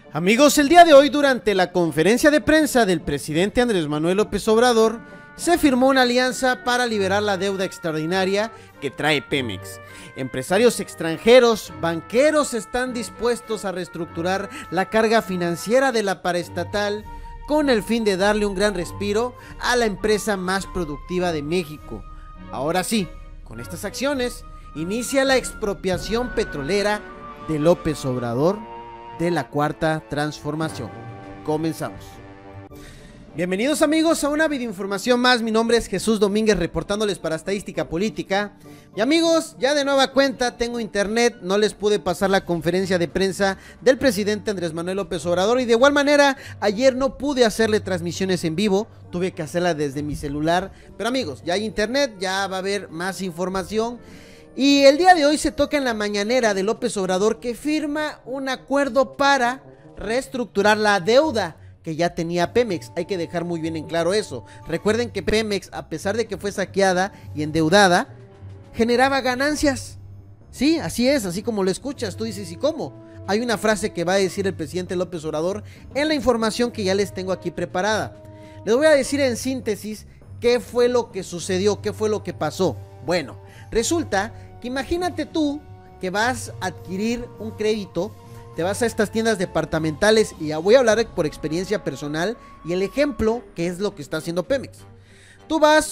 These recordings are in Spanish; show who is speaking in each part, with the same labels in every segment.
Speaker 1: Amigos, el día de hoy, durante la conferencia de prensa del presidente Andrés Manuel López Obrador, se firmó una alianza para liberar la deuda extraordinaria que trae Pemex. Empresarios extranjeros, banqueros están dispuestos a reestructurar la carga financiera de la paraestatal con el fin de darle un gran respiro a la empresa más productiva de México. Ahora sí, con estas acciones, inicia la expropiación petrolera de López Obrador de la Cuarta Transformación. Comenzamos. Bienvenidos amigos a una videoinformación más. Mi nombre es Jesús Domínguez, reportándoles para Estadística Política. Y amigos, ya de nueva cuenta tengo internet, no les pude pasar la conferencia de prensa del presidente Andrés Manuel López Obrador, y de igual manera ayer no pude hacerle transmisiones en vivo, tuve que hacerla desde mi celular. Pero amigos, ya hay internet, ya va a haber más información. Y el día de hoy se toca en la mañanera de López Obrador que firma un acuerdo para reestructurar la deuda que ya tenía Pemex. Hay que dejar muy bien en claro eso. Recuerden que Pemex, a pesar de que fue saqueada y endeudada, generaba ganancias. Sí, así es, así como lo escuchas. Tú dices, ¿y cómo? Hay una frase que va a decir el presidente López Obrador en la información que ya les tengo aquí preparada. Les voy a decir en síntesis qué fue lo que sucedió, qué fue lo que pasó. Bueno, resulta que imagínate tú que vas a adquirir un crédito, te vas a estas tiendas departamentales, y ya voy a hablar por experiencia personal y el ejemplo que es lo que está haciendo Pemex. Tú vas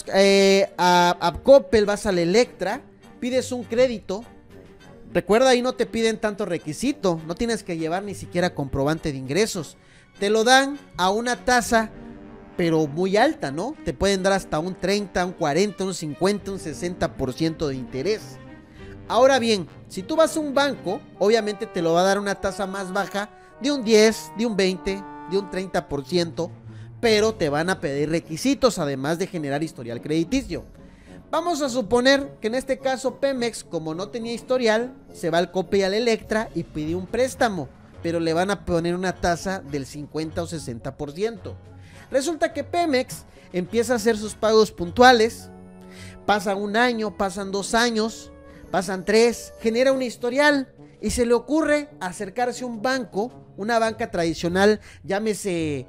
Speaker 1: a Coppel, vas a la Electra, pides un crédito. Recuerda, ahí no te piden tanto requisito, no tienes que llevar ni siquiera comprobante de ingresos. Te lo dan a una tasa pero muy alta, ¿no? Te pueden dar hasta un 30, un 40, un 50, un 60% de interés. Ahora bien, si tú vas a un banco, obviamente te lo va a dar una tasa más baja, de un 10, de un 20, de un 30%, pero te van a pedir requisitos, además de generar historial crediticio. Vamos a suponer que en este caso Pemex, como no tenía historial, se va al Coppel y al Electra y pide un préstamo, pero le van a poner una tasa del 50 o 60%. Resulta que Pemex empieza a hacer sus pagos puntuales, pasa un año, pasan 2 años, pasan 3, genera un historial y se le ocurre acercarse a un banco, una banca tradicional, llámese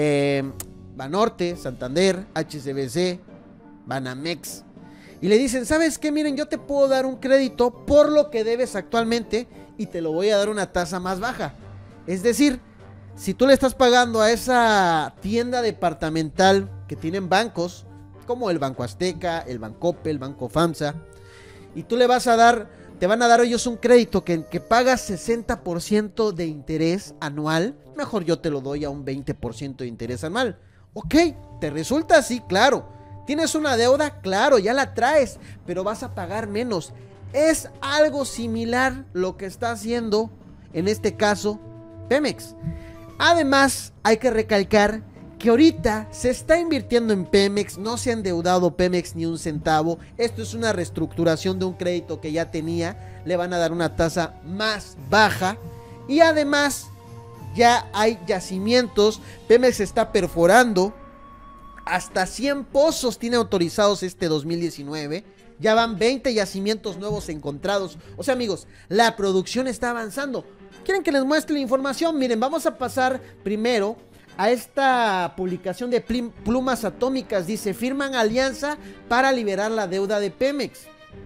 Speaker 1: Banorte, Santander, HSBC, Banamex, y le dicen, ¿sabes qué? Miren, yo te puedo dar un crédito por lo que debes actualmente y te lo voy a dar una tasa más baja. Es decir, si tú le estás pagando a esa tienda departamental que tienen bancos, como el Banco Azteca, el Bancoppel, el Banco FAMSA, y tú le vas a dar, te van a dar ellos un crédito que pagas 60% de interés anual, mejor yo te lo doy a un 20% de interés anual. Ok, ¿te resulta así? Claro. ¿Tienes una deuda? Claro, ya la traes, pero vas a pagar menos. Es algo similar lo que está haciendo, en este caso, Pemex. Además, hay que recalcar que ahorita se está invirtiendo en Pemex, no se ha endeudado Pemex ni un centavo. Esto es una reestructuración de un crédito que ya tenía, le van a dar una tasa más baja y además ya hay yacimientos. Pemex está perforando hasta 100 pozos, tiene autorizados este 2019. Ya van 20 yacimientos nuevos encontrados. O sea amigos, la producción está avanzando. ¿Quieren que les muestre la información? Miren, vamos a pasar primero a esta publicación de Plumas Atómicas. Dice, firman alianza para liberar la deuda de Pemex.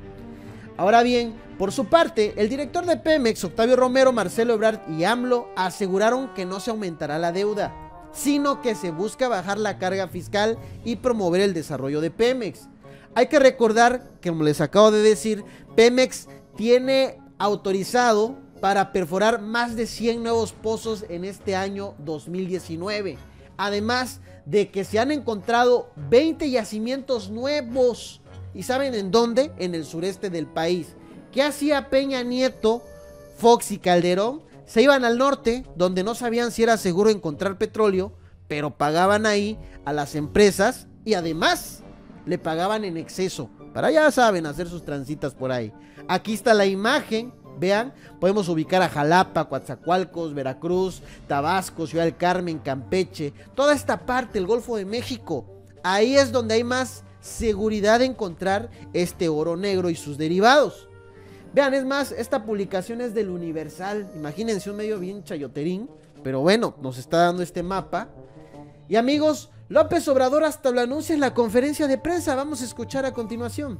Speaker 1: Ahora bien, por su parte, el director de Pemex, Octavio Romero, Marcelo Ebrard y AMLO aseguraron que no se aumentará la deuda, sino que se busca bajar la carga fiscal y promover el desarrollo de Pemex. Hay que recordar que, como les acabo de decir, Pemex tiene autorizado para perforar más de 100 nuevos pozos en este año 2019. Además de que se han encontrado 20 yacimientos nuevos. ¿Y saben en dónde? En el sureste del país. ¿Qué hacía Peña Nieto, Fox y Calderón? Se iban al norte, donde no sabían si era seguro encontrar petróleo, pero pagaban ahí a las empresas y además le pagaban en exceso, para, ya saben, hacer sus transitas por ahí. Aquí está la imagen. Vean, podemos ubicar a Jalapa, Coatzacoalcos, Veracruz, Tabasco, Ciudad del Carmen, Campeche, toda esta parte, el Golfo de México. Ahí es donde hay más seguridad de encontrar este oro negro y sus derivados. Vean, es más, esta publicación es del Universal. Imagínense un medio bien chayoterín, pero bueno, nos está dando este mapa. Y amigos, López Obrador hasta lo anuncia en la conferencia de prensa. Vamos a escuchar a continuación.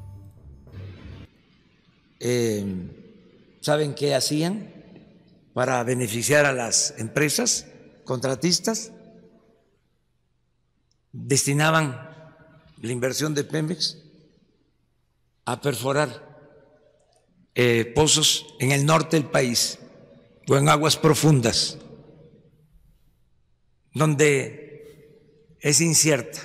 Speaker 2: ¿Saben qué hacían para beneficiar a las empresas contratistas? Destinaban la inversión de Pemex a perforar pozos en el norte del país o en aguas profundas, donde es incierta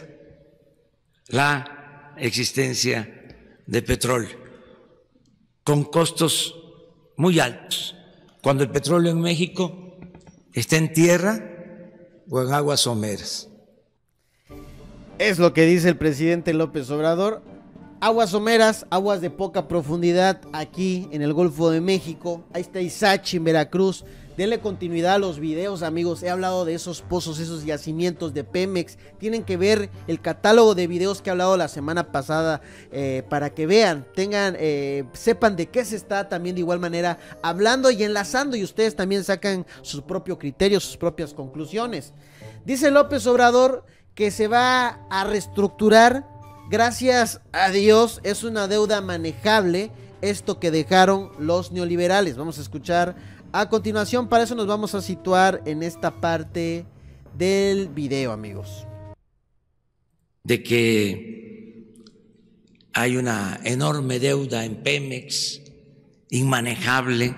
Speaker 2: la existencia de petróleo, con costos muy altos, cuando el petróleo en México está en tierra o en aguas someras.
Speaker 1: Es lo que dice el presidente López Obrador. Aguas someras, aguas de poca profundidad aquí en el Golfo de México. Ahí está Ixachi en Veracruz. Denle continuidad a los videos, amigos. He hablado de esos pozos, esos yacimientos de Pemex. Tienen que ver el catálogo de videos que he hablado la semana pasada para que vean, tengan, sepan de qué se está también de igual manera hablando y enlazando, y ustedes también sacan su propio criterio, sus propias conclusiones. Dice López Obrador que se va a reestructurar. Gracias a Dios es una deuda manejable esto que dejaron los neoliberales. Vamos a escuchar a continuación, para eso nos vamos a situar en esta parte del video, amigos.
Speaker 2: De que hay una enorme deuda en Pemex, inmanejable.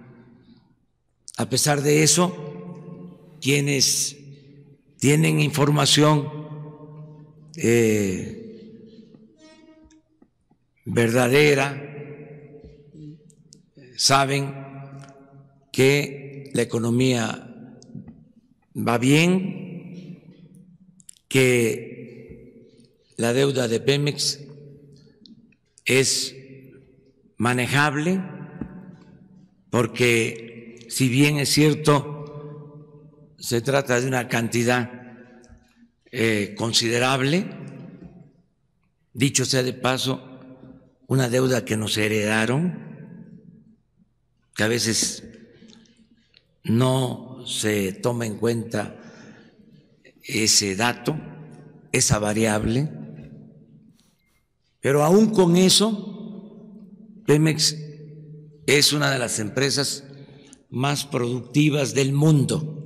Speaker 2: A pesar de eso, quienes tienen información verdadera saben que la economía va bien, que la deuda de Pemex es manejable, porque si bien es cierto, se trata de una cantidad considerable, dicho sea de paso, una deuda que nos heredaron, que a veces no se toma en cuenta ese dato, esa variable, pero aún con eso, Pemex es una de las empresas más productivas del mundo.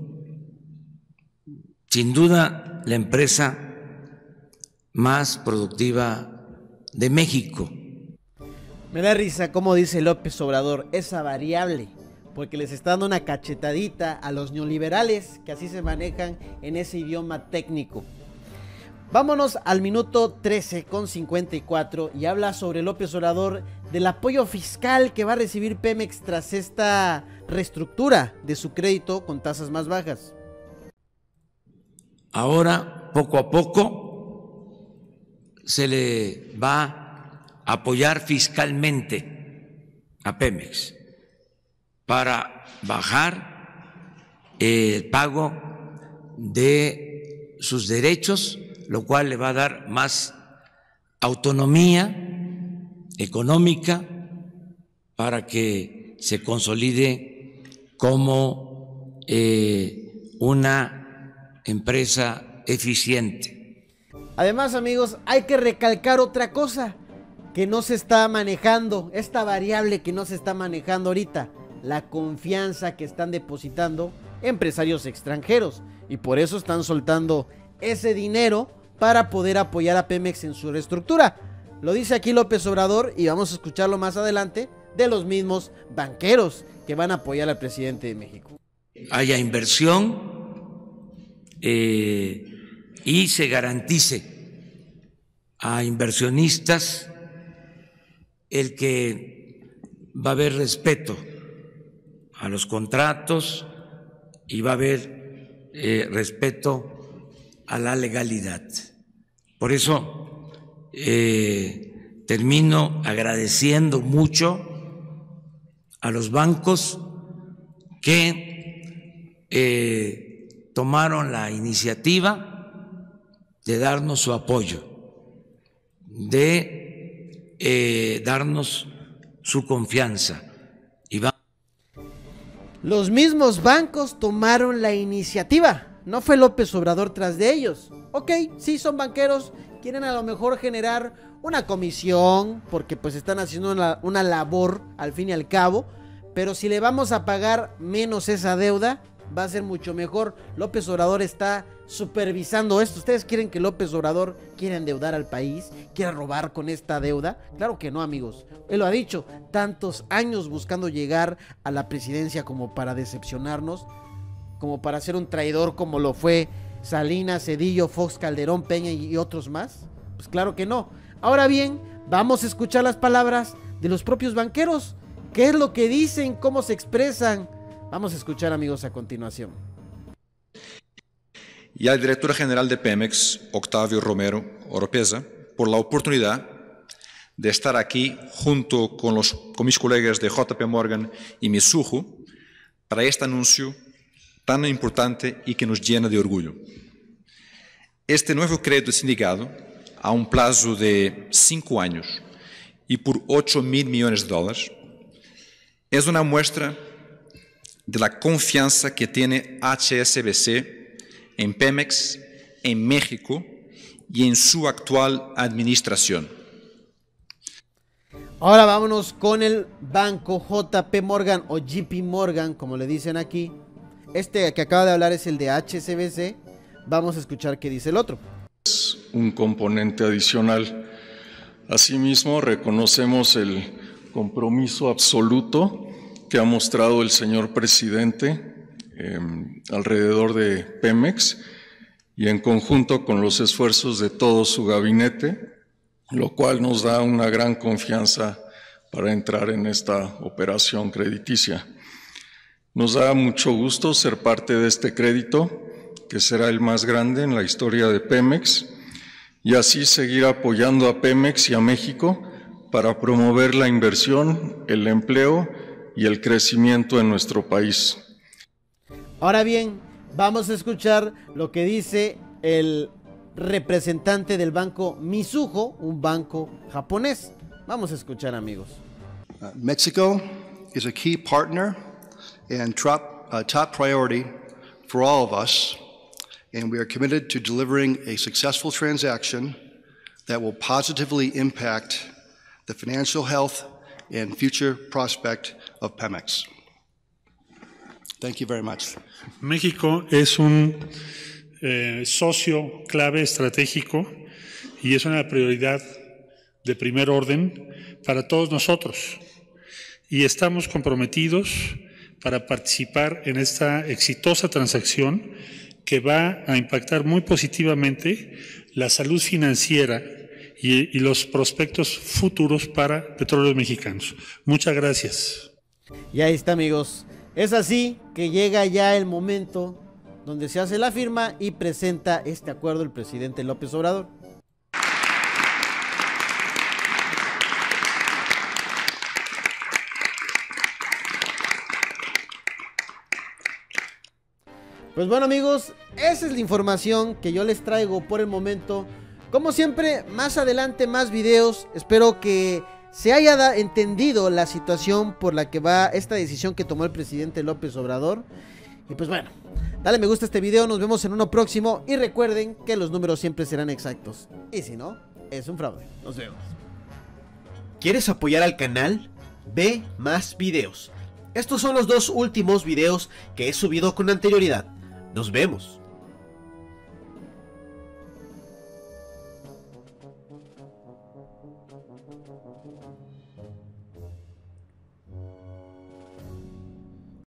Speaker 2: Sin duda, la empresa más productiva de México.
Speaker 1: Me da risa como dice López Obrador, esa variable, porque les está dando una cachetadita a los neoliberales que así se manejan en ese idioma técnico. Vámonos al minuto 13:54 y habla sobre López Obrador del apoyo fiscal que va a recibir Pemex tras esta reestructura de su crédito con tasas más bajas.
Speaker 2: Ahora, poco a poco, se le va a apoyar fiscalmente a Pemex para bajar el pago de sus derechos, lo cual le va a dar más autonomía económica para que se consolide como una empresa eficiente.
Speaker 1: Además, amigos, hay que recalcar otra cosa que no se está manejando, esta variable que no se está manejando ahorita, la confianza que están depositando empresarios extranjeros, y por eso están soltando ese dinero para poder apoyar a Pemex en su reestructura. Lo dice aquí López Obrador y vamos a escucharlo más adelante de los mismos banqueros que van a apoyar al presidente de México.
Speaker 2: Haya inversión y se garantice a inversionistas el que va a haber respeto a los contratos y va a haber respeto a la legalidad. Por eso termino agradeciendo mucho a los bancos que tomaron la iniciativa de darnos su apoyo, de darnos su confianza.
Speaker 1: Los mismos bancos tomaron la iniciativa. No fue López Obrador tras de ellos. Ok, sí son banqueros, quieren a lo mejor generar una comisión, porque pues están haciendo una labor al fin y al cabo. Pero si le vamos a pagar menos esa deuda, va a ser mucho mejor. López Obrador está supervisando esto. ¿Ustedes quieren que López Obrador quiera endeudar al país? ¿Quiera robar con esta deuda? Claro que no, amigos. Él lo ha dicho, tantos años buscando llegar a la presidencia como para decepcionarnos, como para ser un traidor como lo fue Salinas, Cedillo, Fox, Calderón, Peña y otros más. Pues claro que no. Ahora bien, vamos a escuchar las palabras de los propios banqueros. ¿Qué es lo que dicen? ¿Cómo se expresan? Vamos a escuchar, amigos, a continuación.
Speaker 3: Y al director general de Pemex, Octavio Romero Oropeza, por la oportunidad de estar aquí junto con mis colegas de JP Morgan y Mizuho para este anuncio tan importante y que nos llena de orgullo. Este nuevo crédito sindicado, a un plazo de 5 años y por $8,000 millones, es una muestra de la confianza que tiene HSBC en Pemex, en México y en su actual administración.
Speaker 1: Ahora vámonos con el banco JP Morgan o JP Morgan, como le dicen aquí. Este que acaba de hablar es el de HSBC. Vamos a escuchar qué dice el otro.
Speaker 4: Es un componente adicional. Asimismo, reconocemos el compromiso absoluto que ha mostrado el señor presidente alrededor de Pemex y en conjunto con los esfuerzos de todo su gabinete, lo cual nos da una gran confianza para entrar en esta operación crediticia. Nos da mucho gusto ser parte de este crédito, que será el más grande en la historia de Pemex, y así seguir apoyando a Pemex y a México para promover la inversión, el empleo y el crecimiento en nuestro país.
Speaker 1: Ahora bien, vamos a escuchar lo que dice el representante del banco Mizuho, un banco japonés. Vamos a escuchar, amigos.
Speaker 5: Mexico is a key partner and top priority for all of us, and we are committed to delivering a successful transaction that will positively impact the financial health and future prospect of Pemex. Thank you very much.
Speaker 6: México es un socio clave estratégico y es una prioridad de primer orden para todos nosotros. Y estamos comprometidos para participar en esta exitosa transacción que va a impactar muy positivamente la salud financiera y los prospectos futuros para Petróleos Mexicanos. Muchas gracias.
Speaker 1: Y ahí está, amigos. Es así que llega ya el momento donde se hace la firma y presenta este acuerdo el presidente López Obrador. Pues bueno, amigos, esa es la información que yo les traigo por el momento. Como siempre, más adelante más videos. Espero que se haya entendido la situación por la que va esta decisión que tomó el presidente López Obrador. Y pues bueno, dale me gusta a este video, nos vemos en uno próximo. Y recuerden que los números siempre serán exactos. Y si no, es un fraude. Nos vemos.
Speaker 7: ¿Quieres apoyar al canal? Ve más videos. Estos son los 2 últimos videos que he subido con anterioridad. Nos vemos.